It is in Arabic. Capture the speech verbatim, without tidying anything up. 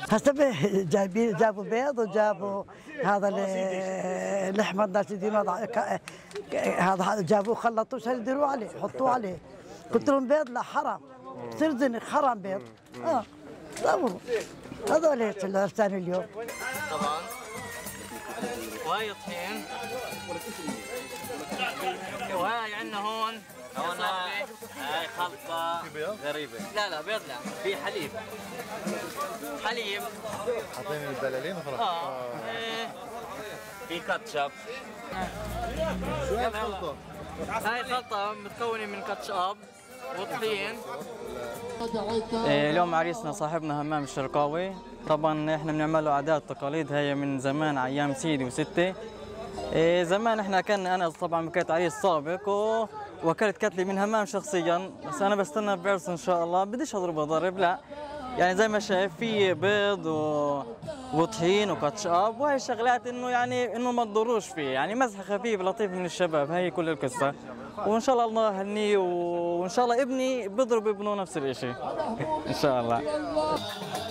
هسه جايبين جابوا بيض وجابوا هذا اللحمه الناس يديروا هذا جابوه خلطوه عشان يديروا عليه يحطوه عليه. قلت لهم بيض لا حرام سردني حرام بيض. اه صوروا هذول الثاني اليوم طبعا. وهي طحين وهي عندنا هون هون هاي خلطة غريبة. لا لا بيض لا، في حليب حليب حاطين البلالين وخلاص. اه ايه في كاتشب. شو هاي الخلطة؟ هاي خلطة متكونة من كاتشب وطحين. اليوم عريسنا صاحبنا همام الشرقاوي. طبعا احنا بنعمل له عادات وتقاليد هي من زمان ايام سيدي وستي. زمان احنا كان انا طبعا كنت عريس سابق و... وكلت كتلي من همام شخصيا، بس انا بستنى بعرس ان شاء الله. بديش اضرب ضرب لا، يعني زي ما شايف في بيض و... وطحين وكاتشاب وهي الشغلات انه يعني انه ما تضروش فيه، يعني مزح خفيف لطيف من الشباب. هي كل القصه، وان شاء الله الله يهنيه، وان شاء الله ابني بيضرب ابنه نفس الشيء ان شاء الله.